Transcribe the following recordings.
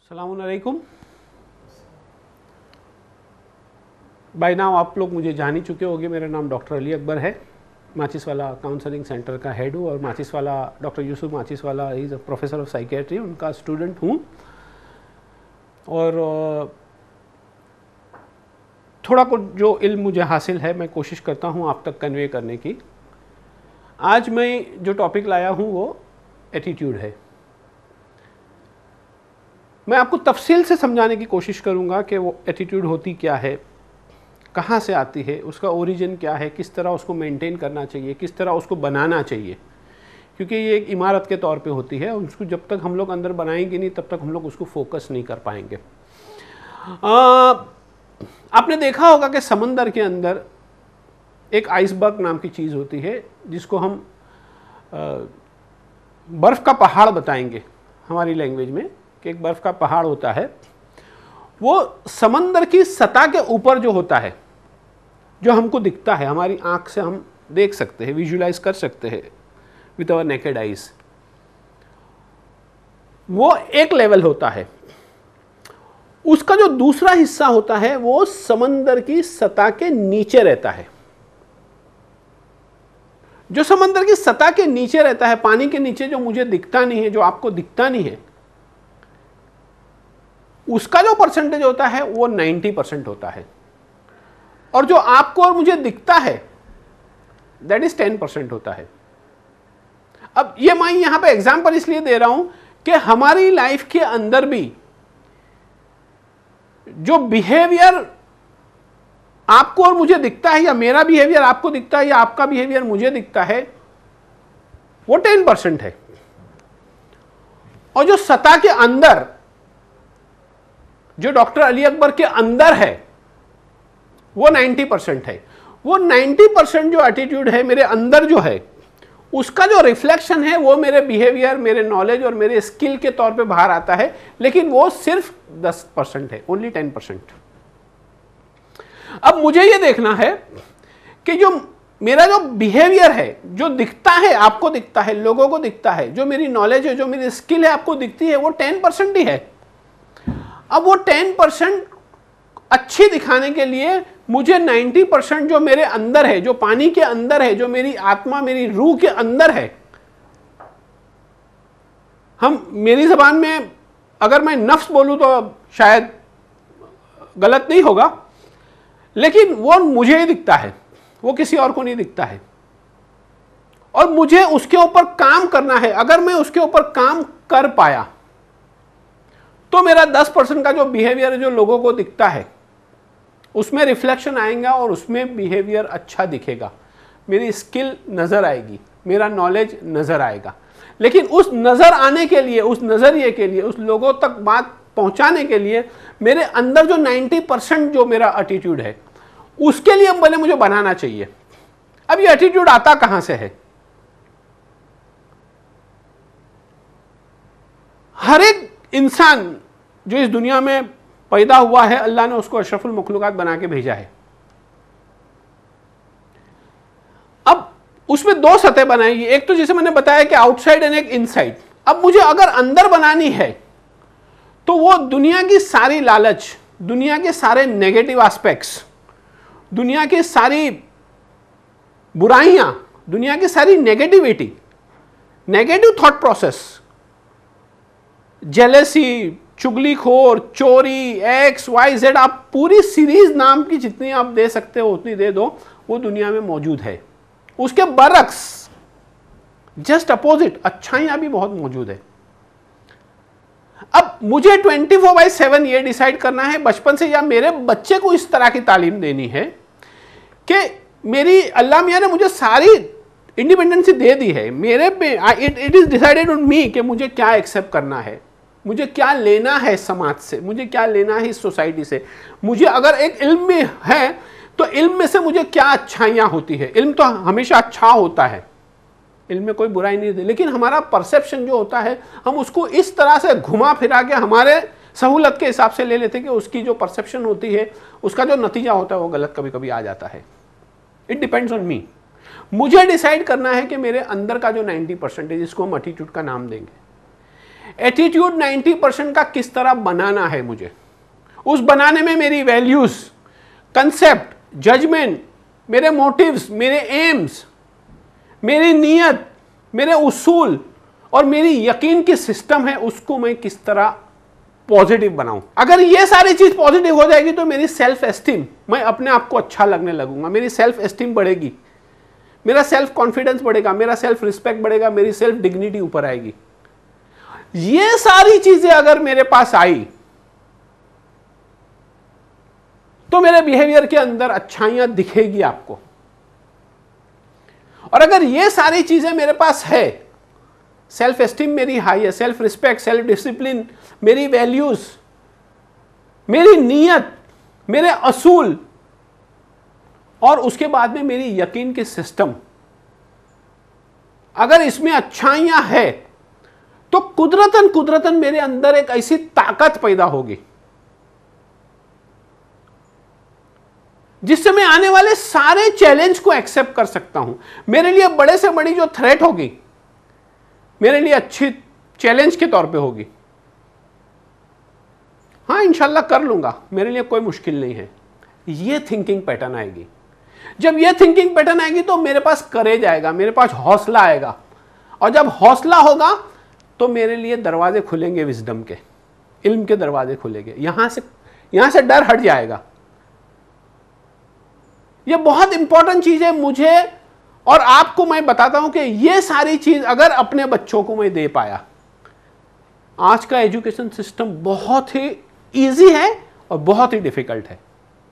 अस्सलामुअलैकुम। Bye now आप लोग मुझे जान ही चुके होंगे। मेरा नाम डॉक्टर अली अकबर है। माचिसवाला काउंसलिंग सेंटर का हेड हूँ और Machiswala doctor Yusuf Machiswala is a professor of psychiatry, उनका स्टूडेंट हूँ। और थोड़ा कुछ जो इल्म मुझे हासिल है मैं कोशिश करता हूँ आप तक कन्वे करने की। आज मैं जो टॉपिक लाया हूँ वो एटीट्यूड है। मैं आपको तफसील से समझाने की कोशिश करूँगा कि वो एटीट्यूड होती क्या है, कहाँ से आती है, उसका ओरिजिन क्या है, किस तरह उसको मेंटेन करना चाहिए, किस तरह उसको बनाना चाहिए। क्योंकि ये एक इमारत के तौर पे होती है, उसको जब तक हम लोग अंदर बनाएंगे नहीं तब तक हम लोग उसको फोकस नहीं कर पाएंगे। आपने देखा होगा कि समंदर के अंदर एक आइसबर्ग नाम की चीज़ होती है जिसको हम बर्फ़ का पहाड़ बताएंगे हमारी लैंग्वेज में, कि एक बर्फ़ का पहाड़ होता है। वो समंदर की सतह के ऊपर जो होता है, जो हमको दिखता है, हमारी आंख से हम देख सकते हैं, विजुलाइज कर सकते हैं विद आवर नेकेड आइज, वो एक लेवल होता है। उसका जो दूसरा हिस्सा होता है वो समंदर की सतह के नीचे रहता है। जो समंदर की सतह के नीचे रहता है, पानी के नीचे, जो मुझे दिखता नहीं है, जो आपको दिखता नहीं है, उसका जो परसेंटेज होता है वो 90% होता है। और जो आपको और मुझे दिखता है दैट इज 10% होता है। अब ये मैं यहां पे एग्जांपल इसलिए दे रहा हूं कि हमारी लाइफ के अंदर भी जो बिहेवियर आपको और मुझे दिखता है, या मेरा बिहेवियर आपको दिखता है, या आपका बिहेवियर मुझे दिखता है, वो 10% है। और जो सतह के अंदर, जो डॉक्टर अली अकबर के अंदर है, वो 90% है। वो 90% जो एटीट्यूड है मेरे अंदर जो है, उसका जो रिफ्लेक्शन है वो मेरे बिहेवियर, मेरे नॉलेज और मेरे स्किल के तौर पे बाहर आता है, लेकिन वो सिर्फ 10% है, ओनली 10%। अब मुझे ये देखना है कि जो मेरा जो बिहेवियर है, जो दिखता है, आपको दिखता है, लोगों को दिखता है, जो मेरी नॉलेज है, जो मेरी स्किल है आपको दिखती है, वो 10% ही है। अब वो 10% अच्छी दिखाने के लिए मुझे 90% जो मेरे अंदर है, जो पानी के अंदर है, जो मेरी आत्मा, मेरी रूह के अंदर है, हम मेरी जबान में अगर मैं नफ्स बोलूं तो शायद गलत नहीं होगा, लेकिन वो मुझे ही दिखता है, वो किसी और को नहीं दिखता है। और मुझे उसके ऊपर काम करना है। अगर मैं उसके ऊपर काम कर पाया तो मेरा 10% का जो बिहेवियर है, जो लोगों को दिखता है, उसमें रिफ्लेक्शन आएगा और उसमें बिहेवियर अच्छा दिखेगा, मेरी स्किल नज़र आएगी, मेरा नॉलेज नज़र आएगा। लेकिन उस नज़र आने के लिए, उस नज़रिए के लिए, उस लोगों तक बात पहुंचाने के लिए मेरे अंदर जो 90% जो मेरा एटीट्यूड है, उसके लिए पहले मुझे बनाना चाहिए। अब ये एटीट्यूड आता कहां से है? हर एक इंसान जो इस दुनिया में पैदा हुआ है, अल्लाह ने उसको अशरफुल मखलूकात बना के भेजा है। अब उसमें दो सतह बनाई, एक तो जैसे मैंने बताया कि आउटसाइड एंड एक इनसाइड। अब मुझे अगर अंदर बनानी है तो वो दुनिया की सारी लालच, दुनिया के सारे नेगेटिव एस्पेक्ट्स, दुनिया की सारी बुराइयां, दुनिया की सारी negativity, negative thought process, jealousy, चुगलीखोर, चोरी, एक्स वाई जेड, आप पूरी सीरीज नाम की जितनी आप दे सकते हो उतनी दे दो, वो दुनिया में मौजूद है। उसके बरक्स, जस्ट अपोजिट, अच्छाइयां भी बहुत मौजूद है। अब मुझे 24/7 ये डिसाइड करना है बचपन से, या मेरे बच्चे को इस तरह की तालीम देनी है कि मेरी अल्लाह मियां ने मुझे सारी इंडिपेंडेंसी दे दी है, मेरे पे it is decided on me कि मुझे क्या एक्सेप्ट करना है, मुझे क्या लेना है समाज से, मुझे क्या लेना है इस सोसाइटी से। मुझे अगर एक इल्म में है तो इल्म में से मुझे क्या अच्छाइयाँ होती है। इल्म तो हमेशा अच्छा होता है, इल्म में कोई बुराई नहीं थी, लेकिन हमारा परसेप्शन जो होता है हम उसको इस तरह से घुमा फिरा के हमारे सहूलत के हिसाब से ले लेते कि उसकी जो परसेप्शन होती है, उसका जो नतीजा होता है वो गलत कभी कभी आ जाता है। It depends on me. मुझे डिसाइड करना है कि मेरे अंदर का जो 90% है, जिसको हम एटीट्यूड का नाम देंगे, एटीट्यूड 90% का किस तरह बनाना है मुझे, उस बनाने में मेरी वैल्यूज, कंसेप्ट, जजमेंट, मेरे मोटिव्स, मेरे एम्स, मेरी नीयत, मेरे उसूल और मेरी यकीन की सिस्टम है, उसको मैं किस तरह पॉजिटिव बनाऊं। अगर ये सारी चीज पॉजिटिव हो जाएगी तो मेरी सेल्फ एस्टीम, मैं अपने आप को अच्छा लगने लगूंगा, मेरी सेल्फ एस्टीम बढ़ेगी, मेरा सेल्फ कॉन्फिडेंस बढ़ेगा, मेरा सेल्फ रिस्पेक्ट बढ़ेगा, मेरी सेल्फ डिग्निटी ऊपर आएगी। ये सारी चीजें अगर मेरे पास आई तो मेरे बिहेवियर के अंदर अच्छाइयां दिखेगी आपको। और अगर ये सारी चीजें मेरे पास है, सेल्फ एस्टीम मेरी हाई है, सेल्फ रिस्पेक्ट, सेल्फ डिसिप्लिन, मेरी वैल्यूज, मेरी नीयत, मेरे असूल और उसके बाद में मेरी यकीन की सिस्टम, अगर इसमें अच्छाइयां है तो कुदरतन मेरे अंदर एक ऐसी ताकत पैदा होगी जिससे मैं आने वाले सारे चैलेंज को एक्सेप्ट कर सकता हूं। मेरे लिए बड़े से बड़ी जो थ्रेट होगी मेरे लिए अच्छी चैलेंज के तौर पे होगी। हाँ, इंशाल्लाह कर लूंगा, मेरे लिए कोई मुश्किल नहीं है। ये थिंकिंग पैटर्न आएगी। जब ये थिंकिंग पैटर्न आएगी तो मेरे पास करेज आएगा, मेरे पास हौसला आएगा, और जब हौसला होगा तो मेरे लिए दरवाजे खुलेंगे, विजडम के, इल्म के दरवाजे खुलेंगे, यहां से डर हट जाएगा। ये बहुत इंपॉर्टेंट चीज है मुझे और आपको मैं बताता हूं कि ये सारी चीज अगर अपने बच्चों को मैं दे पाया, आज का एजुकेशन सिस्टम बहुत ही इजी है और बहुत ही डिफिकल्ट है।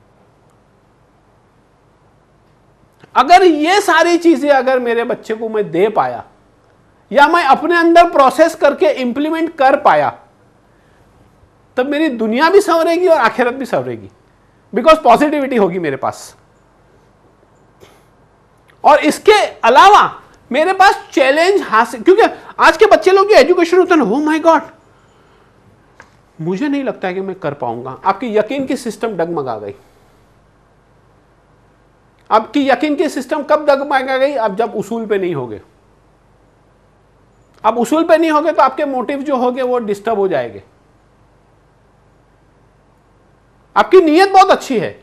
अगर ये सारी चीजें अगर मेरे बच्चे को मैं दे पाया या मैं अपने अंदर प्रोसेस करके इंप्लीमेंट कर पाया, तब मेरी दुनिया भी संवरेगी और आखिरत भी संवरेगी, बिकॉज पॉजिटिविटी होगी मेरे पास। और इसके अलावा मेरे पास चैलेंज हासिल, क्योंकि आज के बच्चे लोग जो एजुकेशन होता है ना, ओह माय गॉड, मुझे नहीं लगता है कि मैं कर पाऊंगा। आपकी यकीन की सिस्टम डगमगा गई। आपकी यकीन की सिस्टम कब डगमगा गई? अब जब उसूल पे नहीं होगे। अब उसूल पे नहीं होगे तो आपके मोटिव जो होंगे वो डिस्टर्ब हो जाएंगे। आपकी नीयत बहुत अच्छी है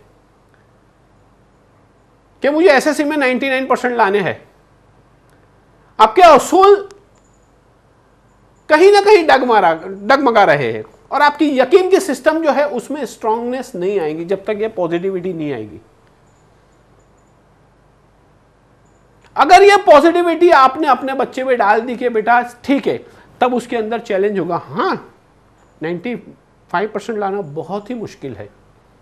कि मुझे एसएससी में 99% लाने हैं, आपके असूल कहीं ना कहीं डगमगा रहे हैं और आपकी यकीन की सिस्टम जो है उसमें स्ट्रांगनेस नहीं आएगी जब तक ये पॉजिटिविटी नहीं आएगी। अगर ये पॉजिटिविटी आपने अपने बच्चे पे डाल दी कि बेटा ठीक है, तब उसके अंदर चैलेंज होगा। हाँ, 95% लाना बहुत ही मुश्किल है,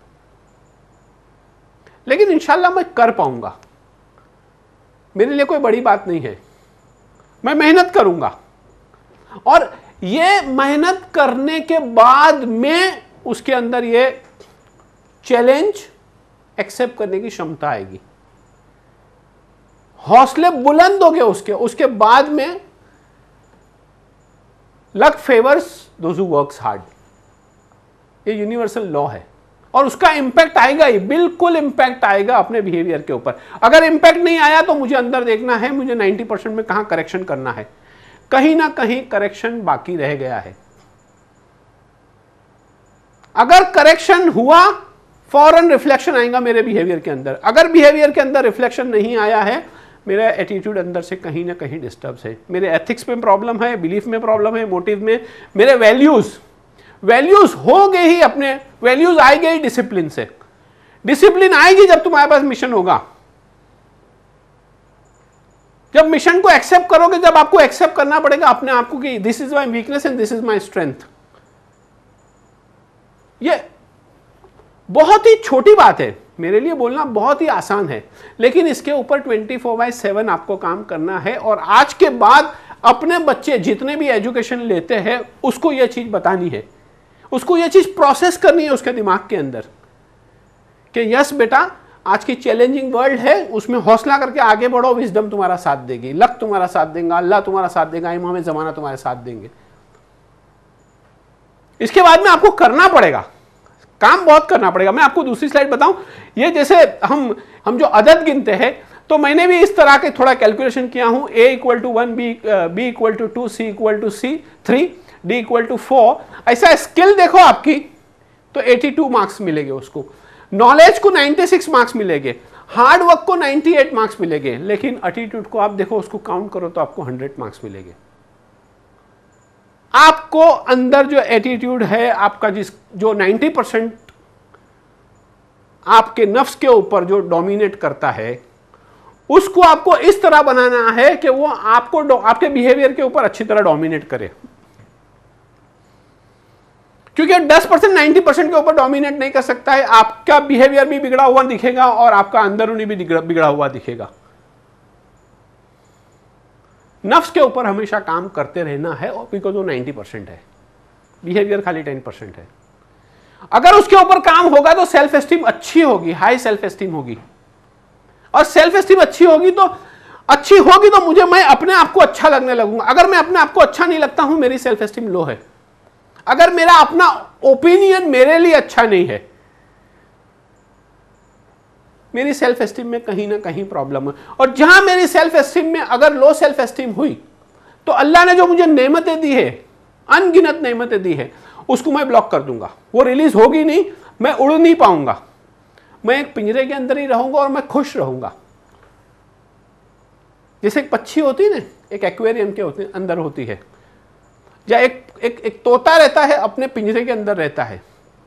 लेकिन इंशाल्लाह मैं कर पाऊंगा। मेरे लिए कोई बड़ी बात नहीं है, मैं मेहनत करूंगा और ये मेहनत करने के बाद में उसके अंदर ये चैलेंज एक्सेप्ट करने की क्षमता आएगी, हौसले बुलंद हो गए उसके बाद में luck favours those who works hard. ये यूनिवर्सल लॉ है और उसका इंपैक्ट आएगा ही, बिल्कुल इंपैक्ट आएगा अपने बिहेवियर के ऊपर। अगर इंपैक्ट नहीं आया तो मुझे अंदर देखना है, मुझे 90% में कहां करेक्शन करना है। कहीं ना कहीं करेक्शन बाकी रह गया है। अगर करेक्शन हुआ, फौरन रिफ्लेक्शन आएगा मेरे बिहेवियर के अंदर। अगर बिहेवियर के अंदर रिफ्लेक्शन नहीं आया है, मेरा एटीट्यूड अंदर से कहीं ना कहीं डिस्टर्ब है। मेरे एथिक्स में प्रॉब्लम है, बिलीफ में प्रॉब्लम है, मोटिव में, मेरे वैल्यूज हो गए ही, अपने वैल्यूज आए गई डिसिप्लिन से। डिसिप्लिन आएगी जब तुम्हारे पास मिशन होगा, जब मिशन को एक्सेप्ट करोगे, जब आपको एक्सेप्ट करना पड़ेगा अपने आप को कि this is my weakness and this is my strength. ये बहुत ही छोटी बात है, मेरे लिए बोलना बहुत ही आसान है, लेकिन इसके ऊपर 24/7 आपको काम करना है। और आज के बाद अपने बच्चे जितने भी एजुकेशन लेते हैं उसको यह चीज बतानी है, उसको यह चीज प्रोसेस करनी है उसके दिमाग के अंदर कि यस बेटा, आज की चैलेंजिंग वर्ल्ड है, उसमें हौसला करके आगे बढ़ो, विजडम तुम्हारा साथ देगी, लक तुम्हारा साथ देगा, अल्लाह तुम्हारा साथ देगा, इमाम ज़माना तुम्हारे साथ देंगे। इसके बाद में आपको करना पड़ेगा, काम बहुत करना पड़ेगा। मैं आपको दूसरी स्लाइड बताऊं, ये जैसे हम जो अदद गिनते हैं तो मैंने भी इस तरह के थोड़ा कैलकुलेशन किया हूं, a equal to 1, b equal to 2, c equal to 3, d equal to 4। ऐसा स्किल देखो आपकी तो 82 मार्क्स मिलेंगे उसको, नॉलेज को 96 मार्क्स मिलेंगे, हार्ड वर्क को 98 मार्क्स मिलेंगे, लेकिन एटीट्यूड को आप देखो, उसको काउंट करो तो आपको 100 मार्क्स मिलेंगे। आपको अंदर जो एटीट्यूड है आपका, जो 90% आपके नफ्स के ऊपर जो डोमिनेट करता है, उसको आपको इस तरह बनाना है कि वो आपको आपके बिहेवियर के ऊपर अच्छी तरह डोमिनेट करे। क्योंकि 10% 90% के ऊपर डोमिनेट नहीं कर सकता है, आपका बिहेवियर भी बिगड़ा हुआ दिखेगा और आपका अंदरूनी भी बिगड़ा हुआ दिखेगा। नफ्स के ऊपर हमेशा काम करते रहना है, बिकॉज वो 90% है, बिहेवियर खाली 10% है। अगर उसके ऊपर काम होगा तो सेल्फ एस्टीम अच्छी होगी, हाई सेल्फ एस्टीम होगी, और सेल्फ एस्टीम अच्छी होगी तो मुझे, मैं अपने आप को अच्छा लगने लगूंगा। अगर मैं अपने आप को अच्छा नहीं लगता हूं, मेरी सेल्फ एस्टीम लो है। अगर मेरा अपना ओपिनियन मेरे लिए अच्छा नहीं है, मेरी सेल्फ एस्टीम में कहीं ना कहीं प्रॉब्लम है। और जहां मेरी सेल्फ एस्टीम में अगर लो सेल्फ एस्टीम हुई, तो अल्लाह ने जो मुझे नेमतें दी है, अनगिनत नेमतें दी है, उसको मैं ब्लॉक कर दूंगा। वो रिलीज होगी नहीं, मैं उड़ नहीं पाऊंगा, मैं एक पिंजरे के अंदर ही रहूंगा और मैं खुश रहूंगा। जैसे एक पक्षी होती है ना, एक एक्वेरियम के अंदर होती है, या एक तोता रहता है, अपने पिंजरे के अंदर रहता है।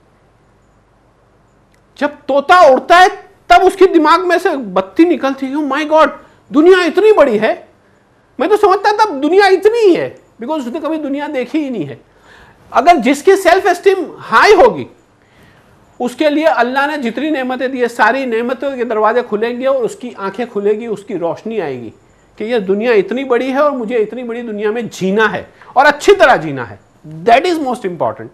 जब तोता उड़ता है तब उसके दिमाग में से बत्ती निकलती है, माय गॉड, दुनिया इतनी बड़ी है। मैं तो समझता था दुनिया इतनी ही है, बिकॉज उसने कभी दुनिया देखी ही नहीं है। अगर जिसकी सेल्फ एस्टीम हाई होगी, उसके लिए अल्लाह ने जितनी नेमतें दी है, सारी नेमतों के दरवाजे खुलेंगे और उसकी आंखें खुलेगी, उसकी रोशनी आएगी कि यह दुनिया इतनी बड़ी है और मुझे इतनी बड़ी दुनिया में जीना है और अच्छी तरह जीना है। That is most important.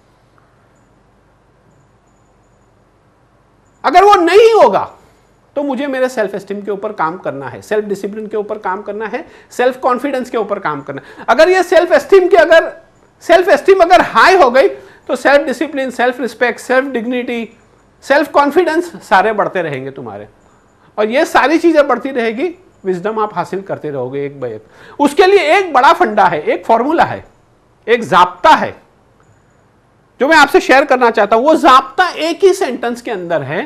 अगर वो नहीं होगा तो मुझे मेरे सेल्फ एस्टीम के ऊपर काम करना है, सेल्फ डिसिप्लिन के ऊपर काम करना है, सेल्फ कॉन्फिडेंस के ऊपर काम करना है। अगर ये सेल्फ एस्टीम अगर हाई हो गई तो self discipline, self respect, self dignity, self confidence सारे बढ़ते रहेंगे तुम्हारे। और ये सारी चीजें बढ़ती रहेगी, विजडम आप हासिल करते रहोगे एक बाय एक। उसके लिए एक बड़ा फंडा है, एक फॉर्मूला है, एक जाब्ता है जो मैं आपसे शेयर करना चाहता हूं। वो जाब्ता एक ही सेंटेंस के अंदर है।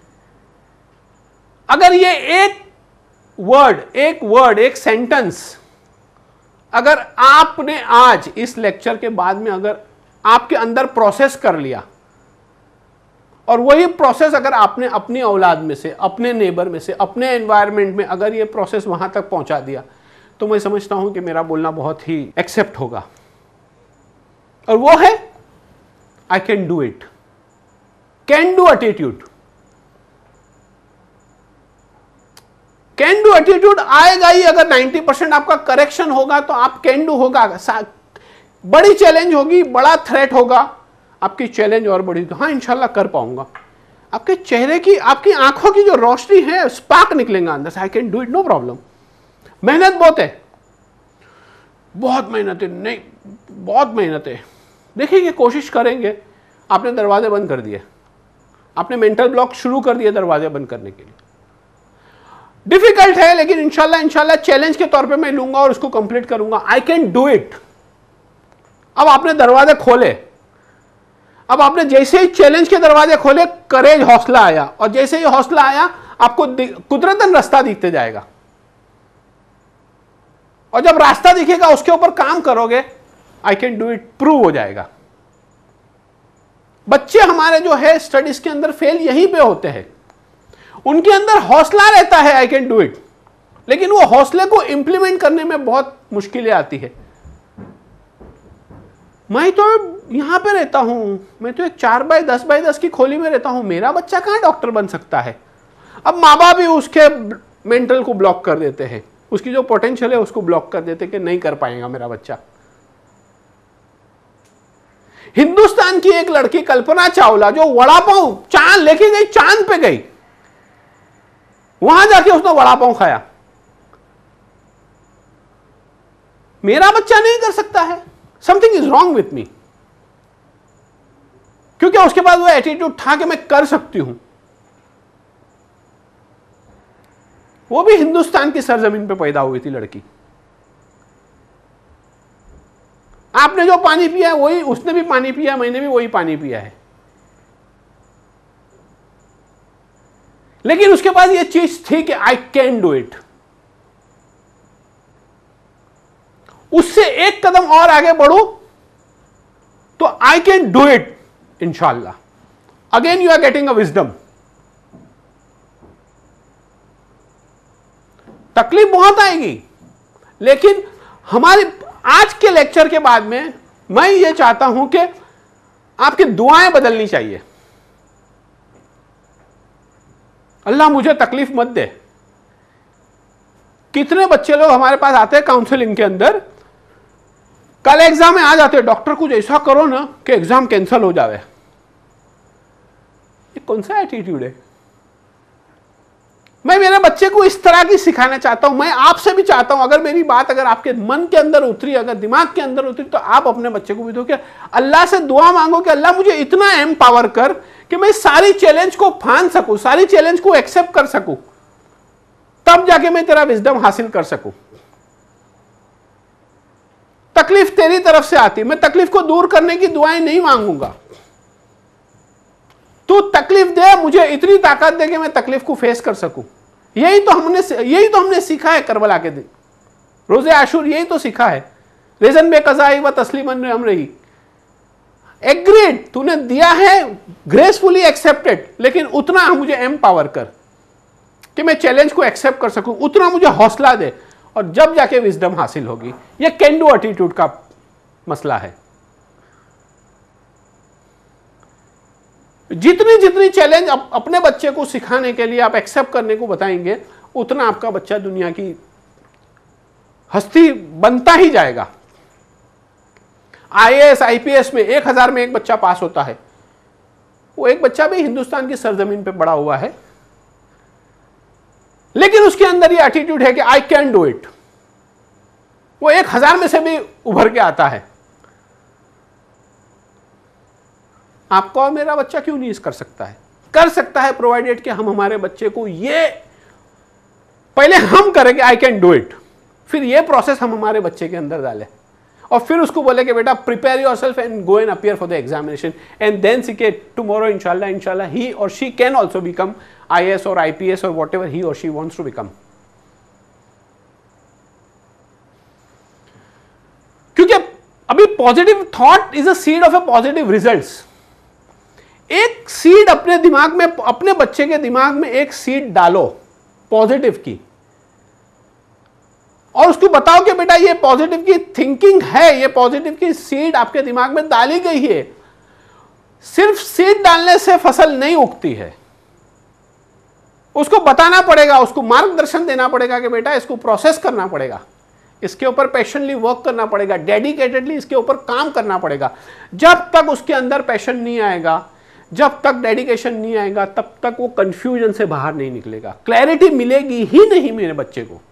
अगर ये एक वर्ड, एक सेंटेंस अगर आपने आज इस लेक्चर के बाद में अगर आपके अंदर प्रोसेस कर लिया, और वही प्रोसेस अगर आपने अपनी औलाद में से, अपने नेबर में से, अपने एनवायरनमेंट में अगर ये प्रोसेस वहां तक पहुंचा दिया, तो मैं समझता हूं कि मेरा बोलना बहुत ही एक्सेप्ट होगा। और वो है I can do it, can do attitude. Can do attitude आएगा ही अगर 90% आपका करेक्शन होगा तो आप कैन डू होगा। बड़ी चैलेंज होगी, बड़ा थ्रेट होगा, आपकी चैलेंज और बड़ी, हाँ इंशाल्लाह कर पाऊंगा। आपके चेहरे की, आपकी आंखों की जो रोशनी है, स्पार्क निकलेगा अंदर से, I can do it, no problem. मेहनत बहुत है, बहुत मेहनत है, नहीं बहुत मेहनत है, देखेंगे, कोशिश करेंगे। आपने दरवाजे बंद कर दिए, आपने मेंटल ब्लॉक शुरू कर दिए दरवाजे बंद करने के लिए। डिफिकल्ट है, लेकिन इंशाल्लाह चैलेंज के तौर पे मैं लूंगा और उसको कंप्लीट करूंगा। I can do it. अब आपने दरवाजे खोले, अब आपने जैसे ही चैलेंज के दरवाजे खोले, करेज, हौसला आया, और जैसे ही हौसला आया आपको कुदरतन रास्ता दिखते जाएगा। और जब रास्ता दिखेगा उसके ऊपर काम करोगे, I can do it prove हो जाएगा। बच्चे हमारे जो है स्टडीज के अंदर फेल यहीं पे होते हैं, उनके अंदर हौसला रहता है आई कैन डू इट, लेकिन वो हौसले को इंप्लीमेंट करने में बहुत मुश्किलें आती है। मैं तो यहां पे रहता हूं, मैं तो एक 4x10x10 की खोली में रहता हूं, मेरा बच्चा कहां डॉक्टर बन सकता है। अब माँ बाप भी उसके मेंटल को ब्लॉक कर देते हैं, उसकी जो पोटेंशियल है उसको ब्लॉक कर देते हैं कि नहीं कर पाएगा मेरा बच्चा। हिंदुस्तान की एक लड़की कल्पना चावला जो वड़ा पाव चांद लेके गई, चांद पे गई, वहां जाके उसने वड़ा पाव खाया। मेरा बच्चा नहीं कर सकता है, something is wrong with me, क्योंकि उसके पास वो एटीट्यूड था कि मैं कर सकती हूं। वो भी हिंदुस्तान की सरजमीन पे पैदा हुई थी लड़की। आपने जो पानी पिया है वही उसने भी पानी पिया, मैंने भी वही पानी पिया है। लेकिन उसके पास ये चीज थी कि आई कैन डू इट। उससे एक कदम और आगे बढ़ो तो आई कैन डू इट इंशाल्लाह। Again you are getting a wisdom. तकलीफ बहुत आएगी, लेकिन हमारे आज के लेक्चर के बाद में मैं ये चाहता हूं कि आपकी दुआएं बदलनी चाहिए। अल्लाह मुझे तकलीफ मत दे। कितने बच्चे लोग हमारे पास आते हैं काउंसलिंग के अंदर, कल एग्जाम में आ जाते हैं, डॉक्टर कुछ ऐसा करो ना कि एग्जाम कैंसिल हो जाए। ये कौन सा एटीट्यूड है? मैं मेरे बच्चे को इस तरह की सिखाना चाहता हूं। मैं आपसे भी चाहता हूं, अगर मेरी बात अगर आपके मन के अंदर उतरी, अगर दिमाग के अंदर उतरी, तो आप अपने बच्चे को भी दो कि अल्लाह से दुआ मांगो कि अल्लाह मुझे इतना एम्पावर कर कि मैं सारी चैलेंज को फान सकूं, सारी चैलेंज को एक्सेप्ट कर सकूं, तब जाके मैं तेरा विजडम हासिल कर सकूं। तकलीफ तेरी तरफ से आती, मैं तकलीफ को दूर करने की दुआएं नहीं मांगूंगा। तू तकलीफ दे, मुझे इतनी ताकत दे कि मैं तकलीफ को फेस कर सकूं। यही तो हमने सीखा है करबला के दिन, रोजे आशूर, यही तो सीखा है। रेजन बेकज़ाई व तस्लीमन हम रही। एग्रीड, तूने दिया है, ग्रेसफुली एक्सेप्टेड, लेकिन उतना मुझे एम्पावर कर कि मैं चैलेंज को एक्सेप्ट कर सकूं, उतना मुझे हौसला दे, और जब जाके विजडम हासिल होगी। यह कैन डू एटीट्यूड का मसला है। जितनी जितनी चैलेंज अपने बच्चे को सिखाने के लिए आप एक्सेप्ट करने को बताएंगे, उतना आपका बच्चा दुनिया की हस्ती बनता ही जाएगा। आईएएस आईपीएस में 1000 में एक बच्चा पास होता है। वो एक बच्चा भी हिंदुस्तान की सरजमीन पे बड़ा हुआ है, लेकिन उसके अंदर ये एटीट्यूड है कि आई कैन डू इट। वो 1000 में से भी उभर के आता है। आपका और मेरा बच्चा क्यों नहीं कर सकता है? कर सकता है, प्रोवाइडेड कि हम हमारे बच्चे को ये पहले हम करें कि आई कैन डू इट, फिर ये प्रोसेस हम हमारे बच्चे के अंदर डालें, और फिर उसको बोले कि बेटा prepare yourself and go and appear for the examination, and then see के टुमारो इंशाल्लाह ही और she can also become IAS और आईपीएस और व्हाटएवर ही और शी वांट्स टू बिकम। क्योंकि अभी positive thought is a seed of a positive results. एक सीड अपने दिमाग में, अपने बच्चे के दिमाग में एक सीड डालो पॉजिटिव की, और उसको बताओ कि बेटा ये पॉजिटिव की थिंकिंग है, ये पॉजिटिव की सीड आपके दिमाग में डाली गई है। सिर्फ सीड डालने से फसल नहीं उगती है, उसको बताना पड़ेगा, उसको मार्गदर्शन देना पड़ेगा कि बेटा इसको प्रोसेस करना पड़ेगा, इसके ऊपर पैशनली वर्क करना पड़ेगा, डेडिकेटेडली इसके ऊपर काम करना पड़ेगा। जब तक उसके अंदर पैशन नहीं आएगा, जब तक डेडिकेशन नहीं आएगा, तब तक वो कंफ्यूजन से बाहर नहीं निकलेगा। क्लैरिटी मिलेगी ही नहीं मेरे बच्चे को।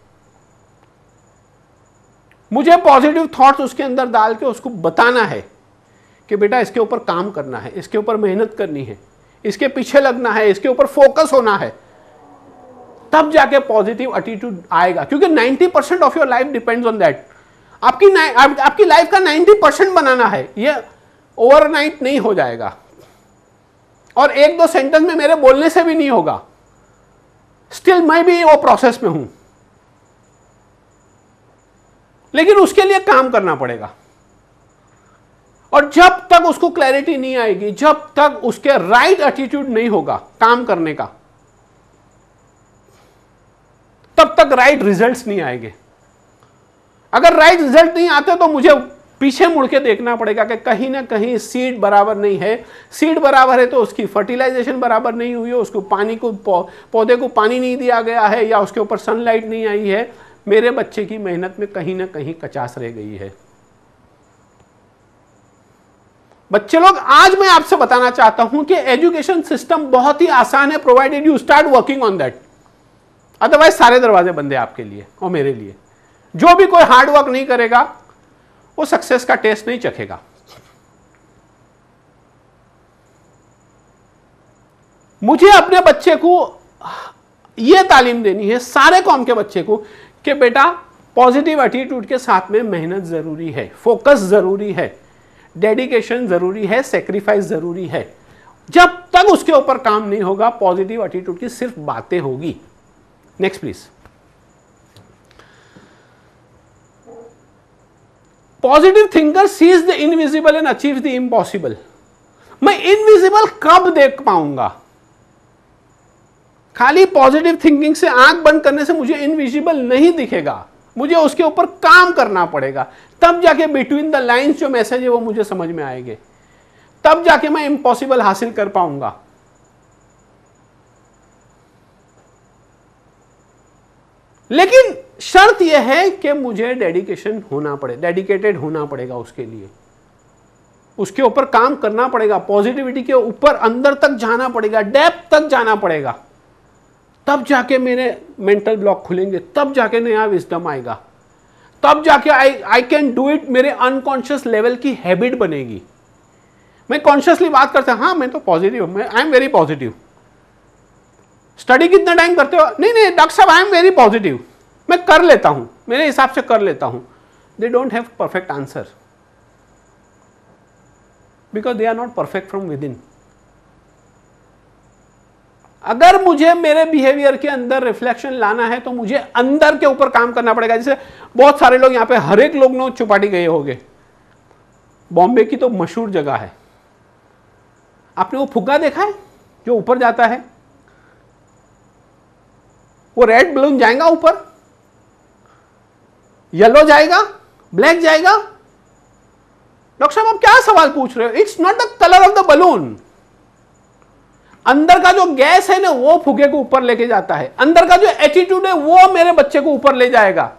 मुझे पॉजिटिव थॉट्स उसके अंदर डाल के उसको बताना है कि बेटा इसके ऊपर काम करना है, इसके ऊपर मेहनत करनी है, इसके पीछे लगना है, इसके ऊपर फोकस होना है, तब जाके पॉजिटिव एटीट्यूड आएगा। क्योंकि 90% of your life depends on that. आपकी लाइफ का 90% बनाना है, ये ओवरनाइट नहीं हो जाएगा, और 1-2 सेंटेंस में मेरे बोलने से भी नहीं होगा। स्टिल मैं भी वो प्रोसेस में हूं, लेकिन उसके लिए काम करना पड़ेगा। और जब तक उसको क्लैरिटी नहीं आएगी, जब तक उसके राइट एटीट्यूड नहीं होगा काम करने का, तब तक राइट रिजल्ट्स नहीं आएंगे। अगर राइट रिजल्ट नहीं आते तो मुझे पीछे मुड़ के देखना पड़ेगा कि कहीं ना कहीं सीड बराबर नहीं है। सीड बराबर है तो उसकी फर्टिलाइजेशन बराबर नहीं हुई है, उसको पानी को पौधे को पानी नहीं दिया गया है, या उसके ऊपर सनलाइट नहीं आई है। मेरे बच्चे की मेहनत में कहीं ना कहीं कचास रह गई है। बच्चे लोग, आज मैं आपसे बताना चाहता हूं कि एजुकेशन सिस्टम बहुत ही आसान है, provided you start working on that. Otherwise सारे दरवाजे बंद है आपके लिए और मेरे लिए। जो भी कोई हार्ड वर्क नहीं करेगा वो सक्सेस का टेस्ट नहीं चखेगा। मुझे अपने बच्चे को ये तालीम देनी है सारे कौम के बच्चे को कि बेटा पॉजिटिव एटीट्यूड के साथ में मेहनत जरूरी है, फोकस जरूरी है, डेडिकेशन जरूरी है, सेक्रीफाइस जरूरी है। जब तक उसके ऊपर काम नहीं होगा पॉजिटिव एटीट्यूड की सिर्फ बातें होगी। Next please. Positive thinker sees the invisible and achieve the impossible. मैं इनविजिबल कब देख पाऊंगा? खाली पॉजिटिव थिंकिंग से आंख बंद करने से मुझे इनविजिबल नहीं दिखेगा, मुझे उसके ऊपर काम करना पड़ेगा। तब जाके बिटवीन द लाइंस जो मैसेज है वो मुझे समझ में आएंगे, तब जाके मैं इम्पॉसिबल हासिल कर पाऊंगा। लेकिन शर्त यह है कि मुझे डेडिकेशन होना पड़े, डेडिकेटेड होना पड़ेगा, उसके लिए उसके ऊपर काम करना पड़ेगा, पॉजिटिविटी के ऊपर अंदर तक जाना पड़ेगा, डेप्थ तक जाना पड़ेगा। तब जाके मेरे मेंटल ब्लॉक खुलेंगे, तब जाके नया विजडम आएगा, तब जाके आई कैन डू इट। मेरे अनकॉन्शियस लेवल की हैबिट बनेगी। मैं कॉन्शियसली बात करता हूं, हाँ मैं तो पॉजिटिव हूं, I am very positive. Study कितना टाइम करते हो? नहीं नहीं डॉक्टर साहब आई एम वेरी पॉजिटिव, मैं कर लेता हूं, मेरे हिसाब से कर लेता हूं। They don't have perfect answer because they are not perfect from within. अगर मुझे मेरे बिहेवियर के अंदर रिफ्लेक्शन लाना है तो मुझे अंदर के ऊपर काम करना पड़ेगा। जैसे बहुत सारे लोग यहां पे हर एक लोग नो चौपाटी गए होंगे, बॉम्बे की तो मशहूर जगह है। आपने वो फुग्गा देखा है जो ऊपर जाता है? वो रेड बलून जाएगा ऊपर, येलो जाएगा, ब्लैक जाएगा। डॉक्टर साहब आप क्या सवाल पूछ रहे हो? It's not the colour of the balloon. अंदर का जो गैस है ना वो फुगे को ऊपर लेके जाता है, अंदर का जो एटीट्यूड है वो मेरे बच्चे को ऊपर ले जाएगा।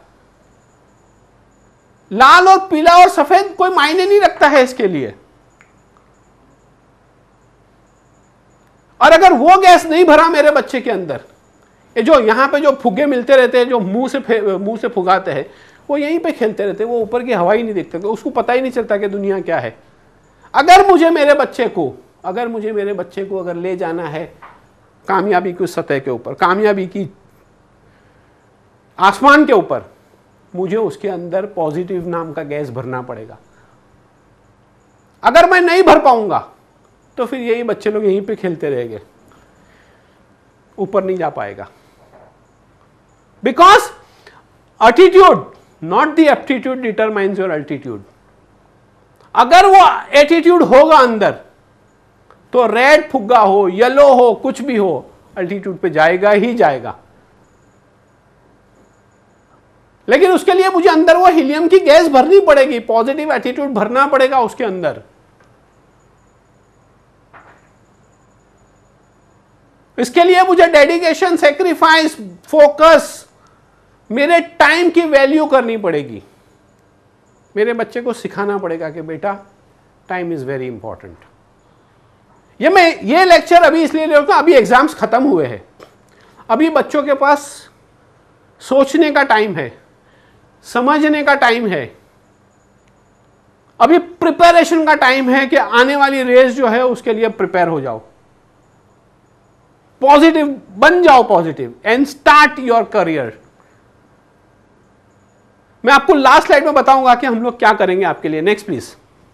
लाल और पीला और सफेद कोई मायने नहीं रखता है इसके लिए। और अगर वो गैस नहीं भरा मेरे बच्चे के अंदर, ये जो यहां पे जो फुगे मिलते रहते हैं, जो मुंह से फुगाते हैं, वो यहीं पे खेलते रहते हैं, वो ऊपर की हवा ही नहीं देखते, तो उसको पता ही नहीं चलता कि दुनिया क्या है। अगर मुझे मेरे बच्चे को अगर ले जाना है कामयाबी की सतह के ऊपर, कामयाबी की आसमान के ऊपर, मुझे उसके अंदर पॉजिटिव नाम का गैस भरना पड़ेगा। अगर मैं नहीं भर पाऊंगा तो फिर यही बच्चे लोग यहीं पे खेलते रहेंगे, ऊपर नहीं जा पाएगा। Because attitude not the aptitude determines your altitude. अगर वो एटीट्यूड होगा अंदर तो रेड फुग्गा हो, येलो हो, कुछ भी हो, अल्टीट्यूड पे जाएगा ही जाएगा। लेकिन उसके लिए मुझे अंदर वो हीलियम की गैस भरनी पड़ेगी, पॉजिटिव एटीट्यूड भरना पड़ेगा उसके अंदर। इसके लिए मुझे डेडिकेशन, सेक्रीफाइस, फोकस, मेरे टाइम की वैल्यू करनी पड़ेगी। मेरे बच्चे को सिखाना पड़ेगा कि बेटा टाइम इज वेरी इंपॉर्टेंट। ये लेक्चर अभी इसलिए ले रहा हूं, अभी एग्जाम्स खत्म हुए हैं, अभी बच्चों के पास सोचने का टाइम है, समझने का टाइम है, अभी प्रिपरेशन का टाइम है कि आने वाली रेस जो है उसके लिए प्रिपेयर हो जाओ, पॉजिटिव बन जाओ, positive and start your career. मैं आपको लास्ट स्लाइड में बताऊंगा कि हम लोग क्या करेंगे आपके लिए। Next please.